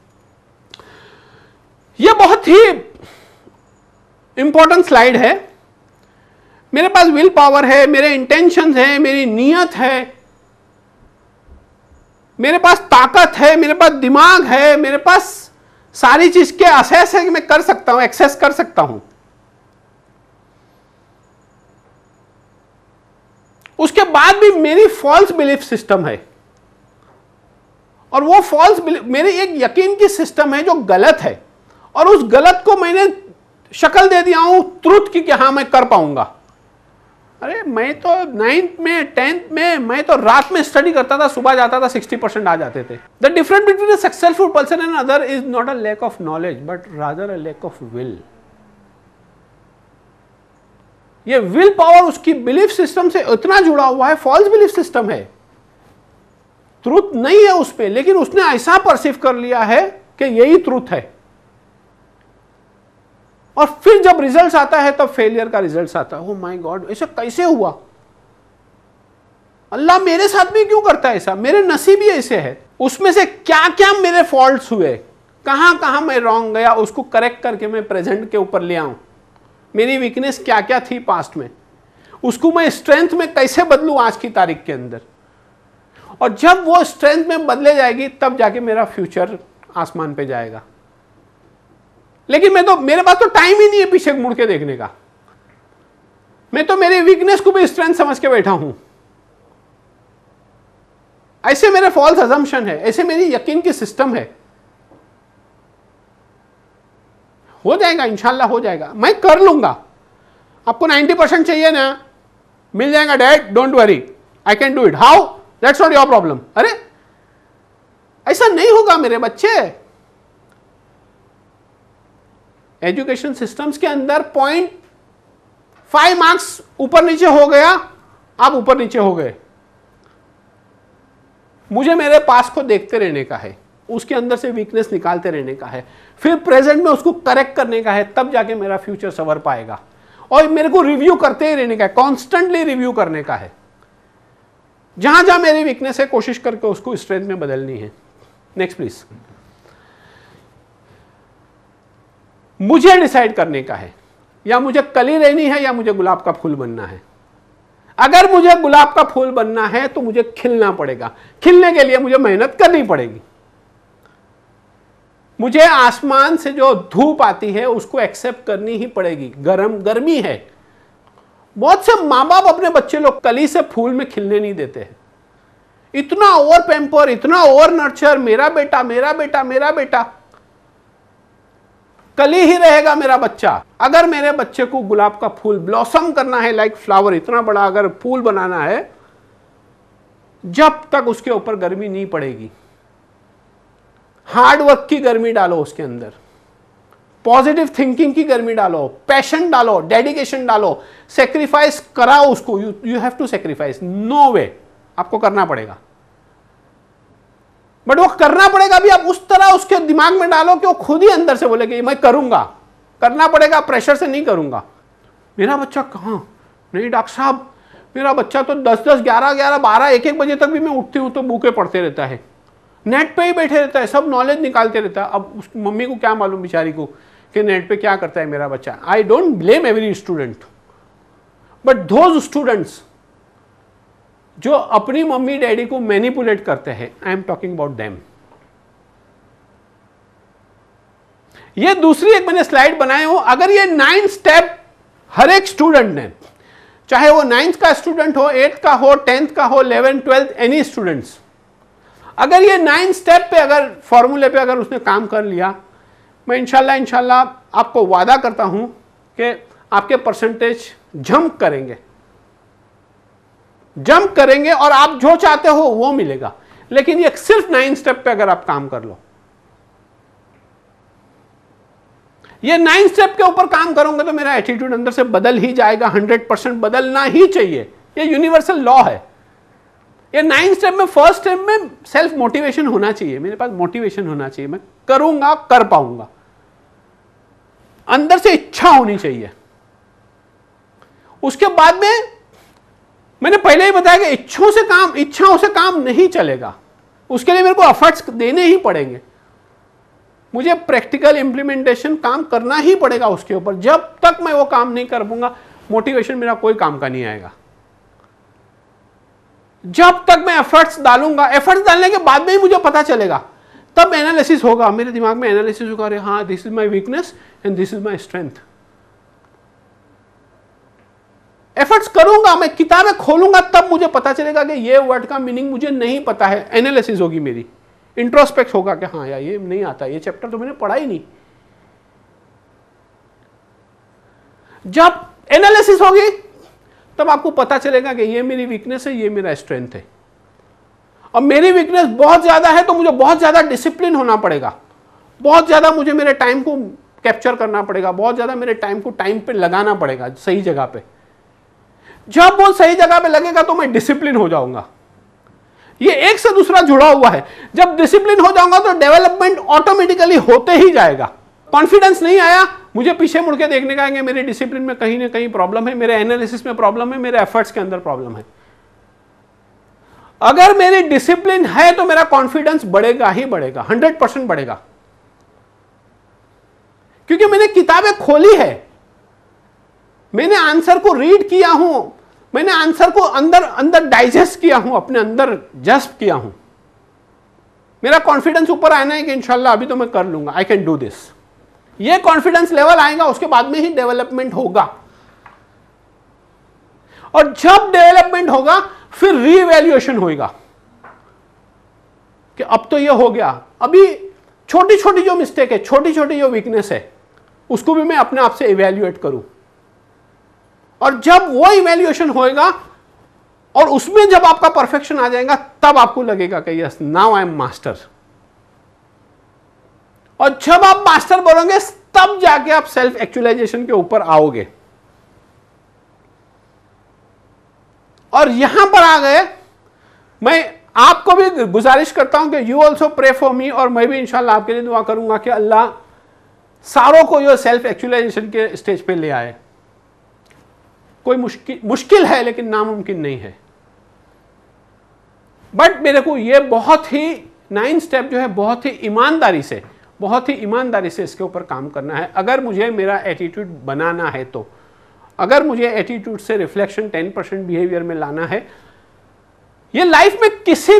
यह बहुत ही इंपॉर्टेंट स्लाइड है। मेरे पास विल पावर है, मेरे इंटेंशंस हैं, मेरी नीयत है, मेरे पास ताकत है, मेरे पास दिमाग है, मेरे पास सारी चीज के असेस है कि मैं कर सकता हूं, एक्सेस कर सकता हूं। उसके बाद भी मेरी फॉल्स बिलीफ सिस्टम है, और वो फॉल्स बिलीफ मेरी एक यकीन की सिस्टम है जो गलत है, और उस गलत को मैंने शक्ल दे दिया हूं ट्रुथ की कि हाँ मैं कर पाऊंगा। अरे मैं तो 9th में 10th में मैं तो रात में स्टडी करता था, सुबह जाता था, 60% आ जाते थे। The difference between a successful person and other is not a lack of knowledge but rather a lack of will. ये विल पावर उसकी बिलीफ सिस्टम से इतना जुड़ा हुआ है, फॉल्स बिलीफ सिस्टम है, ट्रुथ नहीं है उस पे, लेकिन उसने ऐसा परसीव कर लिया है कि यही ट्रुथ है। और फिर जब रिजल्ट्स आता है तब फेलियर का रिजल्ट्स आता है। ओह माय गॉड, ऐसा कैसे हुआ? अल्लाह मेरे साथ भी क्यों करता है ऐसा? मेरे नसीब ही ऐसे है। उसमें से क्या क्या मेरे फॉल्ट्स हुए, कहां कहां मैं रॉन्ग गया, उसको करेक्ट करके मैं प्रेजेंट के ऊपर ले आऊं। मेरी वीकनेस क्या क्या थी पास्ट में, उसको मैं स्ट्रेंथ में कैसे बदलूं आज की तारीख के अंदर। और जब वो स्ट्रेंथ में बदले जाएगी तब जाके मेरा फ्यूचर आसमान पे जाएगा। लेकिन मेरे पास तो टाइम ही नहीं है पीछे मुड़ के देखने का। मैं तो मेरी वीकनेस को भी स्ट्रेंथ समझ के बैठा हूं। ऐसे मेरे फॉल्स अजम्पशन है, ऐसे मेरी यकीन की सिस्टम है। हो जाएगा, इंशाल्लाह हो जाएगा, मैं कर लूंगा। आपको 90% चाहिए ना, मिल जाएगा dad, don't worry, I can do it. How? That's not your problem. अरे ऐसा नहीं होगा मेरे बच्चे। एजुकेशन सिस्टम्स के अंदर 0.5 मार्क्स ऊपर नीचे हो गया, आप ऊपर नीचे हो गए। मुझे मेरे पास को देखते रहने का है, उसके अंदर से वीकनेस निकालते रहने का है, फिर प्रेजेंट में उसको करेक्ट करने का है, तब जाके मेरा फ्यूचर संवर पाएगा। और मेरे को रिव्यू करते ही रहने का है, कॉन्स्टेंटली रिव्यू करने का है। जहां जहां मेरी वीकनेस है कोशिश करके उसको स्ट्रेंथ में बदलनी है। Next please. मुझे डिसाइड करने का है, या मुझे कली रहनी है या मुझे गुलाब का फूल बनना है। अगर मुझे गुलाब का फूल बनना है तो मुझे खिलना पड़ेगा। खिलने के लिए मुझे मेहनत करनी पड़ेगी। मुझे आसमान से जो धूप आती है उसको एक्सेप्ट करनी ही पड़ेगी। गर्मी है। बहुत से माँ बाप अपने बच्चे लोग कली से फूल में खिलने नहीं देते हैं। इतना ओवर पैम्पर, इतना ओवर नर्चर, मेरा बेटा मेरा बेटा मेरा बेटा, कली ही रहेगा मेरा बच्चा। अगर मेरे बच्चे को गुलाब का फूल ब्लॉसम करना है, लाइक फ्लावर, इतना बड़ा अगर फूल बनाना है, जब तक उसके ऊपर गर्मी नहीं पड़ेगी, हार्ड वर्क की गर्मी डालो उसके अंदर, पॉजिटिव थिंकिंग की गर्मी डालो, पैशन डालो, डेडिकेशन डालो, सेक्रीफाइस कराओ उसको। You have to sacrifice, no way, आपको करना पड़ेगा। बट वो करना पड़ेगा भी आप उस तरह उसके दिमाग में डालो कि वो खुद ही अंदर से बोले कि मैं करूंगा। करना पड़ेगा, प्रेशर से नहीं करूंगा। मेरा बच्चा कहां? नहीं डॉक्टर साहब, मेरा बच्चा तो 10-10, 11-11, 12, 1-1 बजे तक भी मैं उठती हूं तो बुके पढ़ते रहता है, नेट पे ही बैठे रहता है, सब नॉलेज निकालते रहता है। अब उस मम्मी को क्या मालूम बेचारी को कि नेट पे क्या करता है मेरा बच्चा। I don't blame every student, but those students जो अपनी मम्मी डैडी को मैनिपुलेट करते हैं, I am talking about them. ये दूसरी एक मैंने स्लाइड बनाए हो। अगर ये 9 स्टेप हर एक स्टूडेंट ने, चाहे वो 9th का स्टूडेंट हो, 8th का हो, 10th का हो, 11th, 12th, एनी स्टूडेंट्स, अगर ये 9 स्टेप पे, अगर फॉर्मूले पे अगर उसने काम कर लिया, मैं इंशाल्लाह आपको वादा करता हूं कि आपके परसेंटेज जंप करेंगे और आप जो चाहते हो वो मिलेगा। लेकिन ये सिर्फ 9 स्टेप पे अगर आप काम कर लो, ये 9 स्टेप के ऊपर काम करूंगा तो मेरा एटीट्यूड अंदर से बदल ही जाएगा। 100% बदलना ही चाहिए, ये यूनिवर्सल लॉ है। ये 9 स्टेप में, फर्स्ट स्टेप में सेल्फ मोटिवेशन होना चाहिए, मेरे पास मोटिवेशन होना चाहिए, मैं करूंगा, कर पाऊंगा, अंदर से इच्छा होनी चाहिए। उसके बाद में मैंने पहले ही बताया कि इच्छाओं से काम नहीं चलेगा। उसके लिए मेरे को एफर्ट्स देने ही पड़ेंगे, मुझे प्रैक्टिकल इंप्लीमेंटेशन काम करना ही पड़ेगा उसके ऊपर। जब तक मैं वो काम नहीं कर पाऊंगा, मोटिवेशन मेरा कोई काम का नहीं आएगा। जब तक मैं एफर्ट्स डालूंगा, एफर्ट्स डालने के बाद में ही मुझे पता चलेगा, तब एनालिसिस होगा, मेरे दिमाग में एनालिसिस होगा, अरे हाँ, this is my weakness and this is my strength. Efforts करूंगा, मैं किताबें खोलूंगा, तब मुझे पता चलेगा कि ये वर्ड का मीनिंग मुझे नहीं पता है। एनालिसिस होगी मेरी, इंट्रोस्पेक्ट होगा कि हाँ यार ये नहीं आता, ये चैप्टर तो मैंने पढ़ा ही नहीं। जब एनालिसिस होगी तब आपको पता चलेगा कि ये मेरी वीकनेस है, ये मेरा स्ट्रेंथ है। और मेरी वीकनेस बहुत ज्यादा है तो मुझे बहुत ज्यादा डिसिप्लिन होना पड़ेगा, बहुत ज्यादा मुझे मेरे टाइम को कैप्चर करना पड़ेगा, बहुत ज्यादा मेरे टाइम को टाइम पे लगाना पड़ेगा, सही जगह पे। जब वो सही जगह पे लगेगा तो मैं डिसिप्लिन हो जाऊंगा। ये एक से दूसरा जुड़ा हुआ है। जब डिसिप्लिन हो जाऊंगा तो डेवलपमेंट ऑटोमेटिकली होते ही जाएगा। कॉन्फिडेंस नहीं आया, मुझे पीछे मुड़ के देखने का है कि मेरे डिसिप्लिन में कहीं ना कहीं प्रॉब्लम है, मेरे एनालिसिस में प्रॉब्लम है, मेरे एफर्ट्स के अंदर प्रॉब्लम है। अगर मेरी डिसिप्लिन है तो मेरा कॉन्फिडेंस बढ़ेगा ही बढ़ेगा, 100% बढ़ेगा, क्योंकि मैंने किताबें खोली है, मैंने आंसर को रीड किया हूं, मैंने आंसर को अंदर अंदर डाइजेस्ट किया हूं, अपने अंदर जज्ब किया हूं। मेरा कॉन्फिडेंस ऊपर आना है कि इंशाल्लाह अभी तो मैं कर लूंगा, आई कैन डू दिस। ये कॉन्फिडेंस लेवल आएगा, उसके बाद में ही डेवलपमेंट होगा। और जब डेवलपमेंट होगा फिर रीवैल्यूएशन होगा कि अब तो ये हो गया। अभी छोटी छोटी जो मिस्टेक है, छोटी छोटी जो वीकनेस है, उसको भी मैं अपने आप से इवैल्यूएट करूं। और जब वो इवैल्यूएशन होएगा और उसमें जब आपका परफेक्शन आ जाएगा, तब आपको लगेगा कि yes now I am master. और जब आप मास्टर बनोगे तब जाके आप सेल्फ एक्चुअलाइजेशन के ऊपर आओगे। और यहां पर आ गए, मैं आपको भी गुजारिश करता हूं कि you also pray for me, और मैं भी इंशाल्लाह आपके लिए दुआ करूंगा कि अल्लाह सारों को ये सेल्फ एक्चुअलाइजेशन के स्टेज पे ले आए। कोई मुश्किल है लेकिन नामुमकिन नहीं है। बट मेरे को ये बहुत ही 9 स्टेप जो है बहुत ही ईमानदारी से इसके ऊपर काम करना है। अगर मुझे मेरा एटीट्यूड बनाना है तो, अगर मुझे एटीट्यूड से रिफ्लेक्शन 10% बिहेवियर में लाना है, ये लाइफ में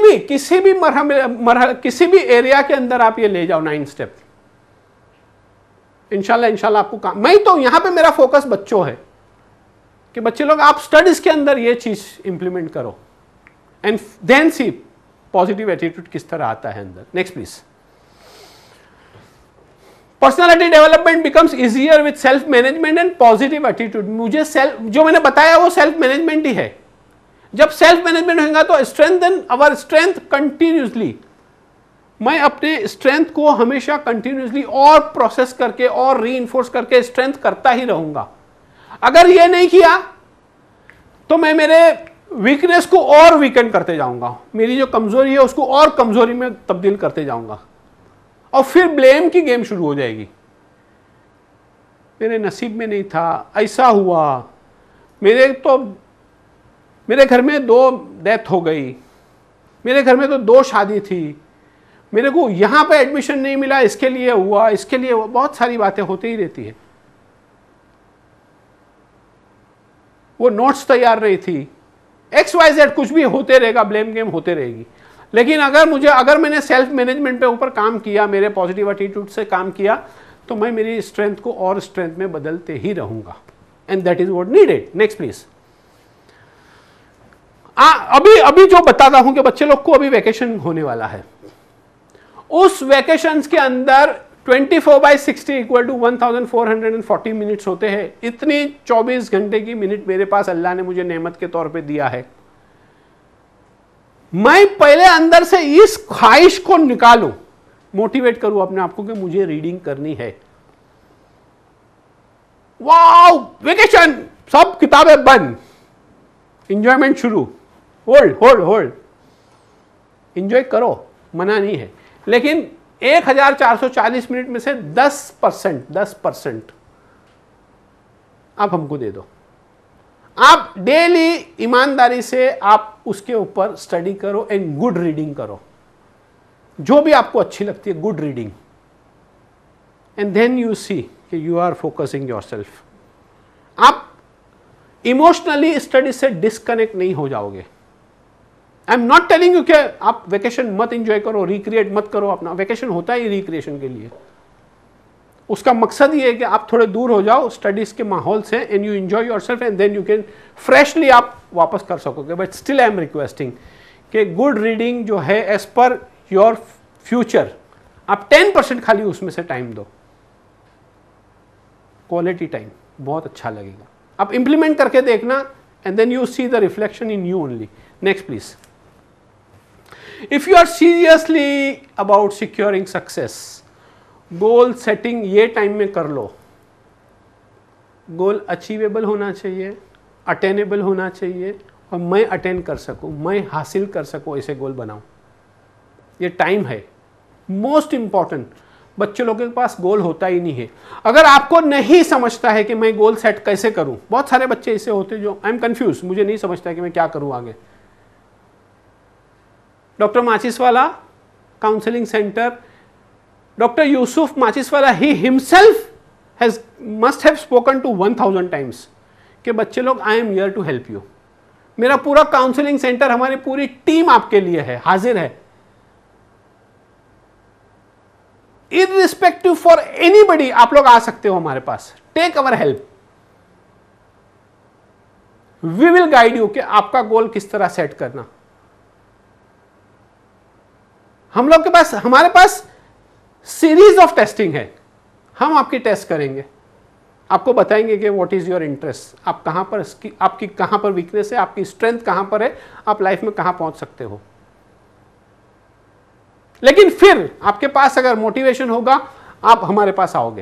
किसी भी एरिया के अंदर आप ये ले जाओ 9 स्टेप, इंशाल्लाह आपको काम। मैं तो यहां पे मेरा फोकस बच्चों है कि बच्चे लोग आप स्टडीज के अंदर ये चीज इंप्लीमेंट करो and then see positive attitude किस तरह आता है अंदर। Next please. Personality development becomes easier with self management and positive attitude. मुझे सेल्फ, जो मैंने बताया वो सेल्फ मैनेजमेंट ही है। जब सेल्फ मैनेजमेंट होगा तो स्ट्रेंथन अवर स्ट्रेंथ कंटिन्यूसली, मैं अपने स्ट्रेंथ को हमेशा कंटिन्यूसली और प्रोसेस करके और रीइंफोर्स करके स्ट्रेंथ करता ही रहूंगा। अगर ये नहीं किया तो मैं मेरे वीकनेस को और वीकन करते जाऊंगा, मेरी जो कमजोरी है उसको और कमजोरी में तब्दील करते जाऊंगा, और फिर ब्लेम की गेम शुरू हो जाएगी। मेरे नसीब में नहीं था, ऐसा हुआ, मेरे घर में 2 डेथ हो गई, मेरे घर में तो 2 शादी थी, मेरे को यहां पे एडमिशन नहीं मिला, इसके लिए हुआ, इसके लिए हुआ। बहुत सारी बातें होती ही रहती है। वो नोट्स तैयार नहीं थी, XYZ कुछ भी होते रहेगा, ब्लेम गेम होते रहेगी। लेकिन अगर मैंने सेल्फ मैनेजमेंट पे ऊपर काम किया, मेरे पॉजिटिव एटीट्यूड से काम किया, तो मैं मेरी स्ट्रेंथ को और स्ट्रेंथ में बदलते ही रहूंगा, and that is what needed. Next please. अभी जो बताता हूं कि बच्चे लोग को अभी वेकेशन होने वाला है, उस वेकेशन के अंदर 24/60 इक्वल टू 1440 मिनट्स होते हैं। इतनी 24 घंटे की मिनट मेरे पास अल्लाह ने मुझे नेमत के तौर पे दिया है। मैं पहले अंदर से इस ख्वाहिश को निकालूं, मोटिवेट करूं अपने आप को कि मुझे रीडिंग करनी है। वाओ वेकेशन, सब किताबें बंद, इंजॉयमेंट शुरू। होल्ड इंजॉय करो, मना नहीं है, लेकिन 1440 मिनट में से 10% आप हमको दे दो। आप डेली ईमानदारी से आप उसके ऊपर स्टडी करो एंड गुड रीडिंग करो, जो भी आपको अच्छी लगती है, good reading, and then you see कि यू आर फोकसिंग योरसेल्फ। आप इमोशनली स्टडी से डिस्कनेक्ट नहीं हो जाओगे। I am not telling you कि आप वेकेशन मत एंजॉय करो, रिक्रिएट मत करो। अपना वेकेशन होता ही रिक्रिएशन के लिए, उसका मकसद ये है कि आप थोड़े दूर हो जाओ स्टडीज के माहौल से, and you enjoy yourself, and then you can freshly आप वापस कर सकोगे। But still I am requesting कि गुड रीडिंग जो है एज पर योर फ्यूचर, आप 10% खाली उसमें से टाइम दो, क्वालिटी टाइम, बहुत अच्छा लगेगा। आप इंप्लीमेंट करके देखना, and then you see the reflection in you only. Next please. If you are seriously about securing success, goal setting ये टाइम में कर लो। गोल अचीवेबल होना चाहिए, अटेनेबल होना चाहिए, और मैं अटेन कर सकूं, मैं हासिल कर सकूं, ऐसे गोल बनाऊं। ये टाइम है मोस्ट इंपॉर्टेंट। बच्चे लोगों के पास गोल होता ही नहीं है। अगर आपको नहीं समझता है कि मैं गोल सेट कैसे करूं, बहुत सारे बच्चे ऐसे होते हैं जो आई एम कंफ्यूज, मुझे नहीं समझता है कि मैं क्या करूं आगे। Doctor Machiswala counselling centre, doctor Yusuf Machiswala ही himself has must have spoken to 1000 times कि बच्चे लोग I am here to help you. मेरा पूरा काउंसलिंग सेंटर, हमारी पूरी टीम आपके लिए है, हाजिर है। इररिस्पेक्टिव फॉर एनीबडी आप लोग आ सकते हो हमारे पास, take our help, we will guide you कि आपका गोल किस तरह सेट करना। हम लोग के पास, हमारे पास सीरीज ऑफ टेस्टिंग है, हम आपकी टेस्ट करेंगे, आपको बताएंगे कि व्हाट इज योर इंटरेस्ट, आप कहां पर, आपकी कहां पर वीकनेस है, आपकी स्ट्रेंथ कहां पर है, आप लाइफ में कहां पहुंच सकते हो। लेकिन फिर आपके पास अगर मोटिवेशन होगा, आप हमारे पास आओगे।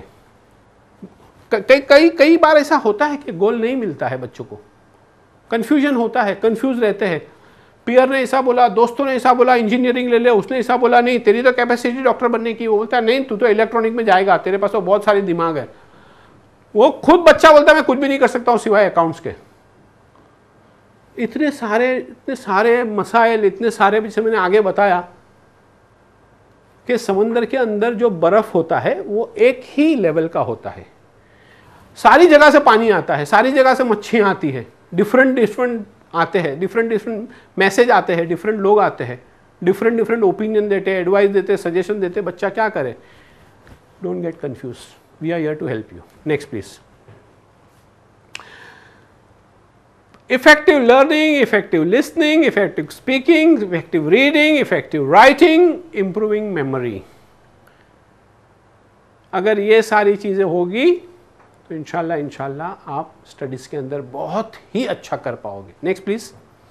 कई बार ऐसा होता है कि गोल नहीं मिलता है बच्चों को, कंफ्यूजन होता है, कंफ्यूज रहते हैं। पीयर ने ऐसा बोला, दोस्तों ने ऐसा बोला, इंजीनियरिंग ले ले, उसने ऐसा बोला, नहीं तेरी तो कैपेसिटी डॉक्टर बनने की, वो बोलता है नहीं तू तो इलेक्ट्रॉनिक में जाएगा, तेरे पास तो बहुत सारी दिमाग है। वो खुद बच्चा बोलता है मैं कुछ भी नहीं कर सकता हूं सिवाय अकाउंट्स के। इतने सारे मसाइल, इतने सारे, जैसे मैंने आगे बताया कि समंदर के अंदर जो बर्फ होता है वो एक ही लेवल का होता है, सारी जगह से पानी आता है, सारी जगह से मच्छियां आती है, डिफरेंट आते हैं, डिफरेंट मैसेज आते हैं, डिफरेंट लोग आते हैं, डिफरेंट ओपिनियन देते हैं, एडवाइस देते हैं, सजेशन देते हैं। बच्चा क्या करे? Don't get confuse, we are here to help you. Next please. Effective learning, effective listening, effective speaking, effective reading, effective writing, improving memory. अगर ये सारी चीज़ें होगी तो इंशाल्लाह आप स्टडीज़ के अंदर बहुत ही अच्छा कर पाओगे। Next please.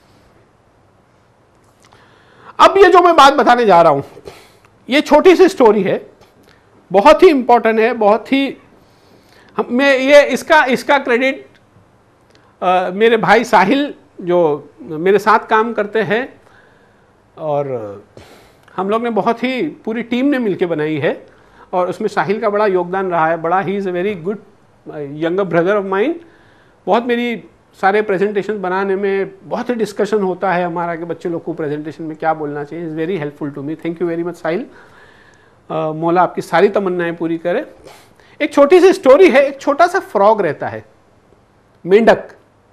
अब ये जो मैं बात बताने जा रहा हूँ, ये छोटी सी स्टोरी है, बहुत ही इंपॉर्टेंट है, बहुत ही मैं ये इसका क्रेडिट मेरे भाई साहिल जो मेरे साथ काम करते हैं, और हम लोग ने बहुत ही पूरी टीम ने मिलके बनाई है, और उसमें साहिल का बड़ा योगदान रहा है। बड़ा ही is a very good younger brother of mine. बहुत मेरी सारे प्रेजेंटेशन बनाने में बहुत ही डिस्कशन होता है हमारा कि बच्चे लोग को प्रेजेंटेशन में क्या बोलना चाहिए। Is very helpful to me, thank you very much Sahil. मौला आपकी सारी तमन्नाएं पूरी करे। एक छोटी सी स्टोरी है। एक छोटा सा फ्रॉग रहता है, मेंढक।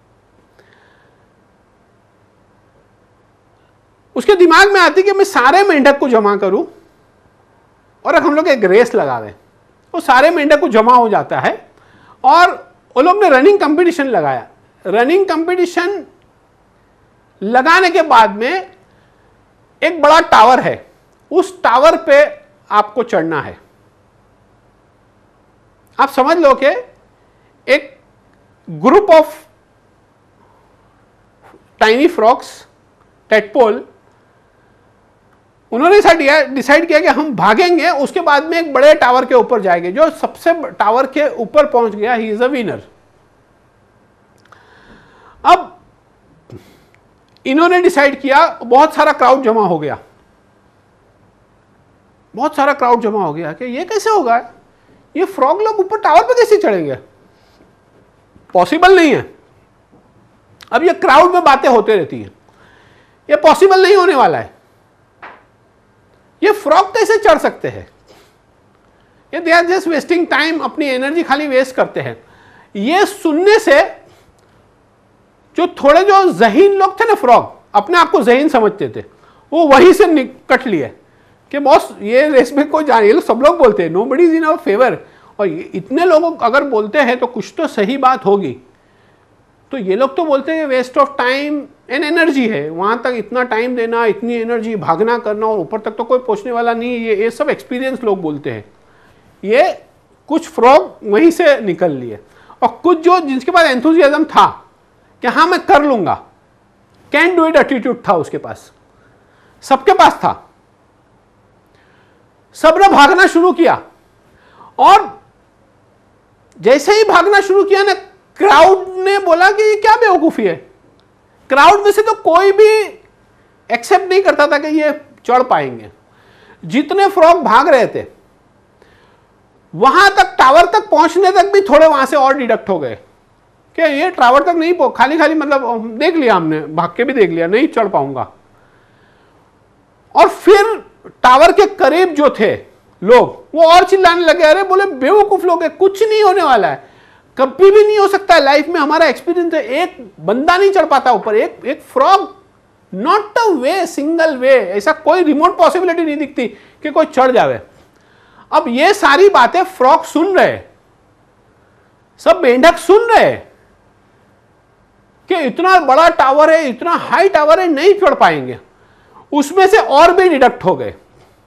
उसके दिमाग में आती कि मैं सारे मेंढक को जमा करूं और हम लोग एक रेस लगा दें। वो सारे मेंढक को जमा हो जाता है और वो लोग ने रनिंग कंपटीशन लगाया। रनिंग कंपटीशन लगाने के बाद में एक बड़ा टावर है, उस टावर पे आपको चढ़ना है। आप समझ लो कि एक group of tiny frogs, tadpole, उन्होंने डिसाइड किया कि हम भागेंगे, उसके बाद में एक बड़े टावर के ऊपर जाएंगे। जो सबसे टावर के ऊपर पहुंच गया, ही इज अ विनर। अब इन्होंने डिसाइड किया, बहुत सारा क्राउड जमा हो गया, बहुत सारा क्राउड जमा हो गया कि ये कैसे होगा, ये फ्रॉग लोग ऊपर टावर पे कैसे चढ़ेंगे, पॉसिबल नहीं है। अब ये क्राउड में बातें होते रहती हैं, ये पॉसिबल नहीं होने वाला है, ये फ्रॉग कैसे चढ़ सकते हैं, ये they are just wasting time, अपनी एनर्जी खाली वेस्ट करते हैं। ये सुनने से जो थोड़े जो ज़हीन लोग थे ना, फ्रॉग अपने आप को ज़हीन समझते थे, वो वहीं से निकट लिए कि बॉस ये रेस में कोई जाने, ये लोग सब लोग बोलते हैं nobody is in our favour, और इतने लोग अगर बोलते हैं तो कुछ तो सही बात होगी। तो ये लोग तो बोलते हैं waste of time and energy है, वहां तक इतना टाइम देना, इतनी एनर्जी, भागना करना, और ऊपर तक तो कोई पहुंचने वाला नहीं है। ये सब एक्सपीरियंस लोग बोलते हैं। ये कुछ फ्रॉग वहीं से निकल लिए, और कुछ जो जिनके पास एंथुजियाज्म था कि हाँ मैं कर लूंगा, कैन डू इट एटीट्यूड था उसके पास, सबके पास था। सबने भागना शुरू किया, और जैसे ही भागना शुरू किया ना, क्राउड ने बोला कि ये क्या बेवकूफी है। क्राउड में से तो कोई भी एक्सेप्ट नहीं करता था कि ये चढ़ पाएंगे। जितने फ्रॉग भाग रहे थे, वहां तक, टावर तक पहुंचने तक भी थोड़े वहां से और डिडक्ट हो गए कि ये टावर तक नहीं खाली खाली, मतलब देख लिया हमने, भाग के भी देख लिया, नहीं चढ़ पाऊंगा। और फिर टावर के करीब जो थे लोग, वो और चिल्लाने लगे, अरे बोले बेवकूफ लोग है, कुछ नहीं होने वाला है, कभी भी नहीं हो सकता है, लाइफ में हमारा एक्सपीरियंस है, एक बंदा नहीं चढ़ पाता ऊपर, एक frog, not a way, single way, ऐसा कोई रिमोट पॉसिबिलिटी नहीं दिखती कि कोई चढ़ जावे। अब ये सारी बातें फ्रॉग सुन रहे, सब मेंढक सुन रहे कि इतना बड़ा टावर है, इतना हाई टावर है, नहीं चढ़ पाएंगे। उसमें से और भी डिडक्ट हो गए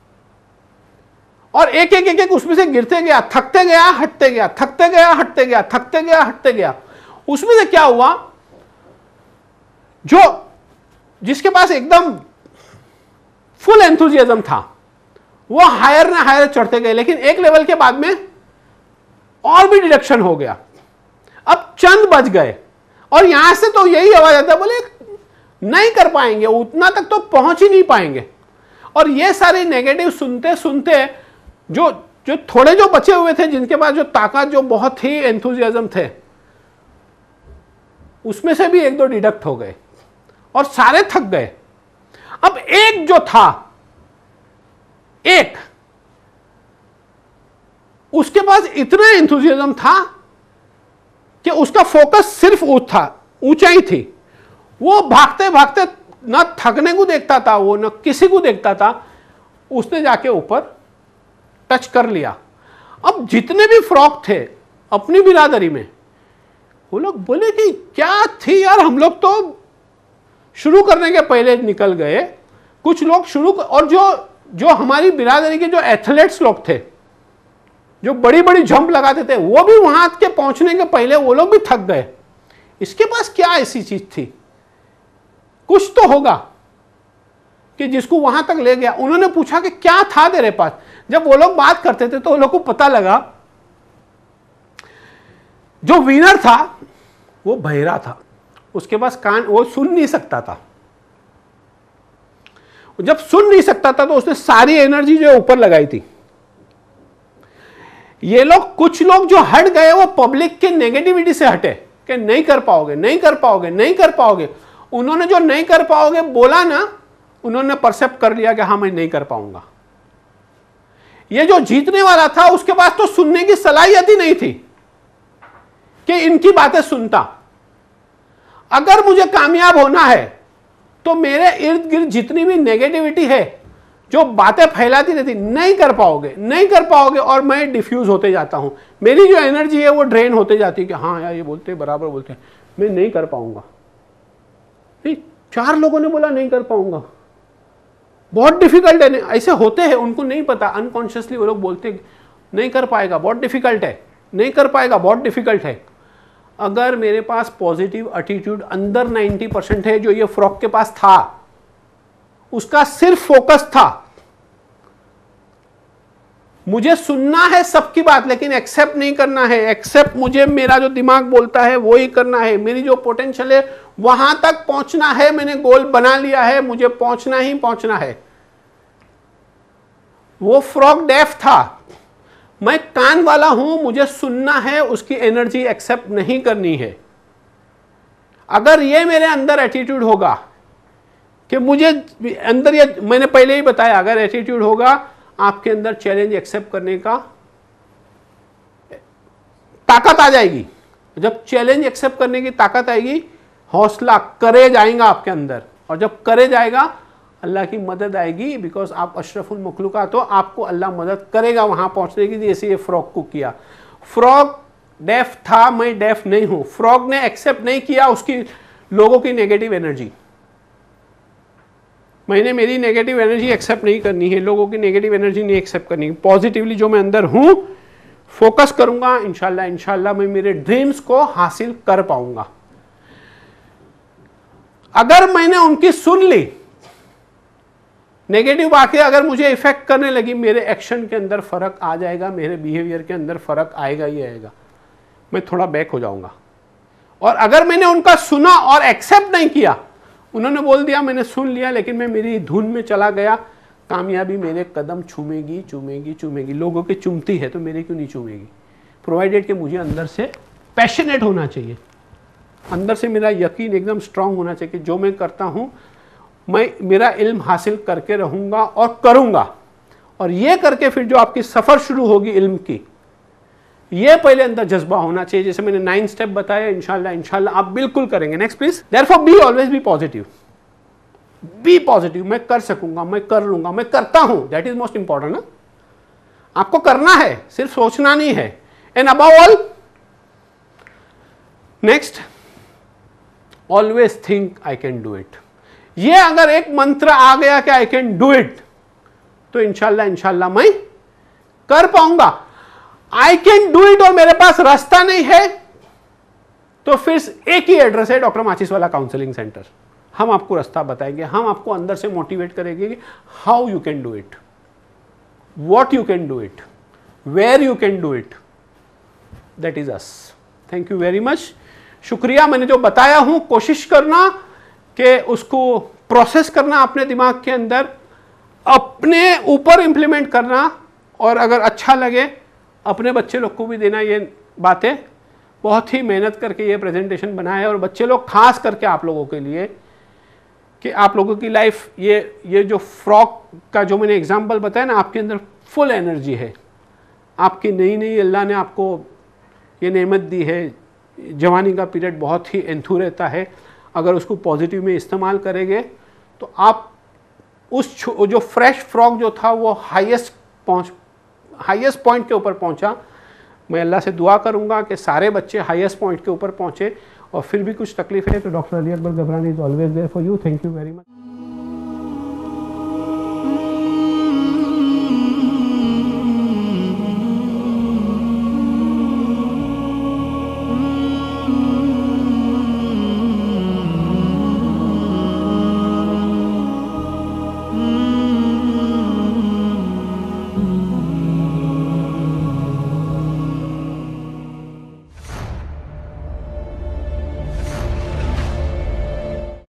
और एक एक एक एक उसमें से गिरते गया, थकते गया, हटते गया, थकते गया, हटते गया, थकते गया, हटते गया। उसमें से क्या हुआ, जो जिसके पास एकदम फुल एंथुजियाज्म था वो हायर ना हायर चढ़ते गए, लेकिन एक लेवल के बाद में और भी डिडक्शन हो गया। अब चंद बच गए और यहां से तो यही आवाज आता है, बोले नहीं कर पाएंगे, उतना तक तो पहुंच ही नहीं पाएंगे। और ये सारे नेगेटिव सुनते सुनते जो जो थोड़े जो बचे हुए थे, जिनके पास जो ताकत, जो बहुत ही एंथुजियाज्म थे, उसमें से भी एक दो डिडक्ट हो गए और सारे थक गए। अब एक जो था, एक उसके पास इतना एंथुजियाज्म था कि उसका फोकस सिर्फ ऊंचाई थी, वो भागते भागते न थकने को देखता था, वो न किसी को देखता था, उसने जाके ऊपर टच कर लिया। अब जितने भी फ्रॉग थे अपनी बिरादरी में, वो लोग बोले कि क्या थी यार, हम लोग तो शुरू करने के पहले निकल गए, कुछ लोग और जो हमारी बिरादरी के जो एथलीट्स लोग थे, जो बड़ी बड़ी जंप लगाते थे, वो भी वहां के पहुंचने के पहले वो लोग भी थक गए। इसके पास क्या ऐसी चीज थी, कुछ तो होगा कि जिसको वहां तक ले गया। उन्होंने पूछा कि क्या था तेरे पास। जब वो लोग बात करते थे तो वो लोग को पता लगा जो विनर था वो बहरा था, उसके पास कान, वो सुन नहीं सकता था। जब सुन नहीं सकता था तो उसने सारी एनर्जी जो ऊपर लगाई थी। ये लोग, कुछ लोग जो हट गए वो पब्लिक के नेगेटिविटी से हटे कि नहीं कर पाओगे, नहीं कर पाओगे, नहीं कर पाओगे। उन्होंने जो नहीं कर पाओगे बोला ना, उन्होंने परसेप्ट कर लिया कि हाँ मैं नहीं कर पाऊंगा। ये जो जीतने वाला था उसके पास तो सुनने की सलाहियत ही नहीं थी कि इनकी बातें सुनता। अगर मुझे कामयाब होना है तो मेरे इर्द गिर्द जितनी भी नेगेटिविटी है, जो बातें फैलाती रहती, नहीं कर पाओगे, नहीं कर पाओगे, और मैं डिफ्यूज होते जाता हूं, मेरी जो एनर्जी है वो ड्रेन होते जाती है कि हाँ यार ये बोलते बराबर बोलते हैं, मैं नहीं कर पाऊंगा। नहीं, 4 लोगों ने बोला नहीं कर पाऊंगा, बहुत डिफिकल्ट है। ऐसे होते हैं, उनको नहीं पता, अनकॉन्शियसली वो लोग बोलते नहीं कर पाएगा, बहुत डिफिकल्ट है, नहीं कर पाएगा, बहुत डिफिकल्ट है। अगर मेरे पास पॉजिटिव एटीट्यूड अंदर 90% है, जो ये फ्रॉग के पास था, उसका सिर्फ फोकस था मुझे सुनना है सबकी बात, लेकिन एक्सेप्ट नहीं करना है। एक्सेप्ट मुझे मेरा जो दिमाग बोलता है वो ही करना है। मेरी जो पोटेंशियल है वहां तक पहुंचना है, मैंने गोल बना लिया है, मुझे पहुंचना ही पहुंचना है। वो फ्रॉग डेफ था, मैं कान वाला हूं, मुझे सुनना है, उसकी एनर्जी एक्सेप्ट नहीं करनी है। अगर ये मेरे अंदर एटीट्यूड होगा कि मुझे अंदर, ये मैंने पहले ही बताया, अगर एटीट्यूड होगा आपके अंदर चैलेंज एक्सेप्ट करने का ताकत आ जाएगी। जब चैलेंज एक्सेप्ट करने की ताकत आएगी, हौसला, करेज आएगा आपके अंदर, और जब करेज आएगा अल्लाह की मदद आएगी, बिकॉज आप अशरफुल मखलूकात हो, आपको अल्लाह मदद करेगा वहां पहुंचने की, जैसे ये फ्रॉग को किया। फ्रॉग डेफ था, मैं डेफ नहीं हूं। फ्रॉग ने एक्सेप्ट नहीं किया उसकी लोगों की नेगेटिव एनर्जी। मैंने मेरी नेगेटिव एनर्जी एक्सेप्ट नहीं करनी है, लोगों की नेगेटिव एनर्जी नहीं एक्सेप्ट करनी है। पॉजिटिवली जो मैं अंदर हूं फोकस करूंगा, इंशाल्लाह मैं मेरे ड्रीम्स को हासिल कर पाऊंगा। अगर मैंने उनकी सुन ली, नेगेटिव बातें अगर मुझे इफेक्ट करने लगी, मेरे एक्शन के अंदर फर्क आ जाएगा, मेरे बिहेवियर के अंदर फर्क आएगा ही आएगा, मैं थोड़ा बैक हो जाऊंगा। और अगर मैंने उनका सुना और एक्सेप्ट नहीं किया, उन्होंने बोल दिया मैंने सुन लिया, लेकिन मैं मेरी धुन में चला गया, कामयाबी मेरे कदम चूमेगी चूमेगी चूमेगी। लोगों के चूमती है तो मेरे क्यों नहीं चूमेगी? प्रोवाइडेड कि मुझे अंदर से पैशनेट होना चाहिए, अंदर से मेरा यकीन एकदम स्ट्रांग होना चाहिए कि जो मैं करता हूँ मैं मेरा इल्म हासिल करके रहूँगा और करूँगा। और ये करके फिर जो आपकी सफ़र शुरू होगी इल्म की, ये पहले अंदर जज्बा होना चाहिए। जैसे मैंने 9 स्टेप बताया, इंशाल्लाह इंशाल्लाह आप बिल्कुल करेंगे। Next please. Therefore be always be positive, be positive. मैं कर सकूंगा, मैं कर लूंगा, मैं करता हूं, दैट इज मोस्ट इंपॉर्टेंट ना। आपको करना है, सिर्फ सोचना नहीं है। And above all next, always think I can do it. ये अगर एक मंत्र आ गया कि आई कैन डू इट, तो इंशाल्लाह इंशाल्लाह मैं कर पाऊंगा। आई कैन डू इट और मेरे पास रास्ता नहीं है, तो फिर एक ही एड्रेस है, डॉक्टर माचिस वाला काउंसलिंग सेंटर। हम आपको रास्ता बताएंगे, हम आपको अंदर से मोटिवेट करेंगे कि how you can do it, what you can do it, where you can do it. That is us. Thank you very much. शुक्रिया। मैंने जो बताया हूं कोशिश करना कि उसको प्रोसेस करना अपने दिमाग के अंदर, अपने ऊपर इंप्लीमेंट करना, और अगर अच्छा लगे अपने बच्चे लोग को भी देना। ये बातें बहुत ही मेहनत करके ये प्रेजेंटेशन बना है, और बच्चे लोग खास करके आप लोगों के लिए कि आप लोगों की लाइफ, ये जो फ्रॉक का जो मैंने एग्जांपल बताया ना, आपके अंदर फुल एनर्जी है, आपकी नई नई अल्लाह ने आपको ये नेमत दी है। जवानी का पीरियड बहुत ही एंथू रहता है, अगर उसको पॉजिटिव में इस्तेमाल करेंगे तो आप उस जो फ्रेश फ्रॉक जो था वो हाईएस्ट पॉइंट के ऊपर पहुंचा। मैं अल्लाह से दुआ करूंगा कि सारे बच्चे हाईएस्ट पॉइंट के ऊपर पहुंचे, और फिर भी कुछ तकलीफ है तो doctor Ali Akbar Gabhrani is always there for you. Thank you very much.